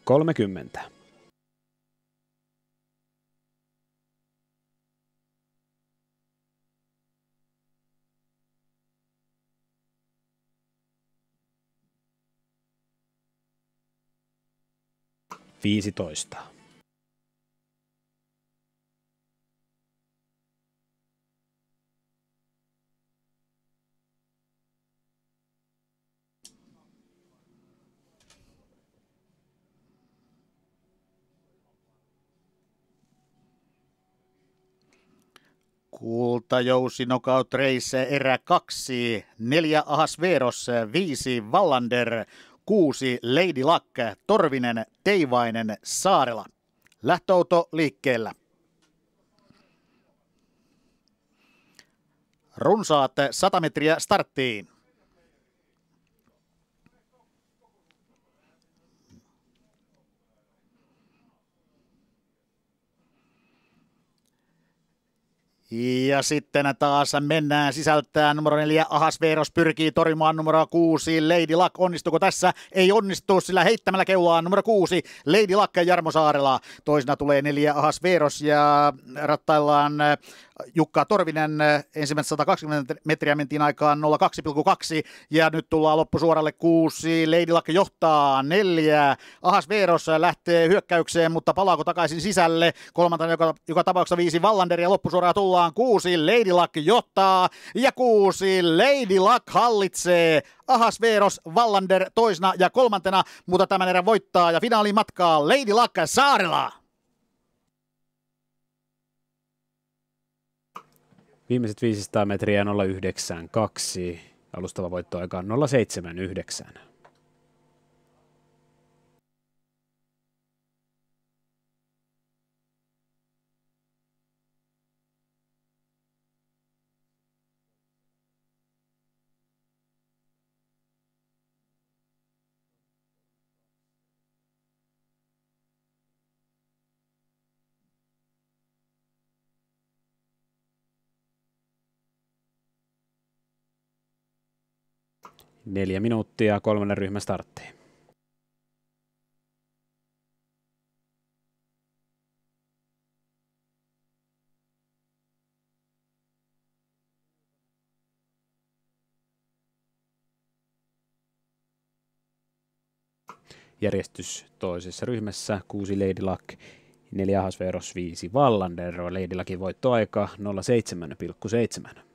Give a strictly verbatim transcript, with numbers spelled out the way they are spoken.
kolmekymmentä. viisitoista. Kultajousi Knockout Race erä kaksi, neljä Ahas Veros, viisi Wallander, kuusi Lady Luck, Torvinen, Teivainen, Saarela. Lähtöauto liikkeellä. Runsaat sata metriä starttiin. Ja sitten taas mennään sisältään. Numero neljä Ahas Veros pyrkii torjumaan numero kuusi Lady Luck. Onnistuko tässä? Ei onnistu, sillä heittämällä keulaan numero kuusi Lady Luck Jarmo Saarela. Toisena tulee neljä Ahas Veros ja rattaillaan Jukka Torvinen. Ensimmäiset sata kaksikymmentä metriä mentiin aikaan nolla kaksi pilkku kaksi ja nyt tullaan loppusuoralle. Kuusi Lady Luck johtaa, neljä Ahas Veros lähtee hyökkäykseen, mutta palaako takaisin sisälle? Kolmantena joka, joka tapauksessa viisi Wallander ja loppusuoraan tullaan. Kuusi Lady Luck johtaa ja kuusi Lady Luck hallitsee. Ahas Veros, Wallander toisena ja kolmantena, mutta tämän erän voittaa ja finaaliin matkaa Lady Luck Saarela. Viimeiset viisisataa metriä nolla yhdeksän kaksi. Alustava voittoaika nolla seitsemän yhdeksän. Neljä minuuttia kolmannen ryhmän starttiin. Järjestys toisessa ryhmässä kuusi Lady Luck, neljä Ahas Veros, viisi Wallander. Lady Luckin voittoaika nolla seitsemän pilkku seitsemän.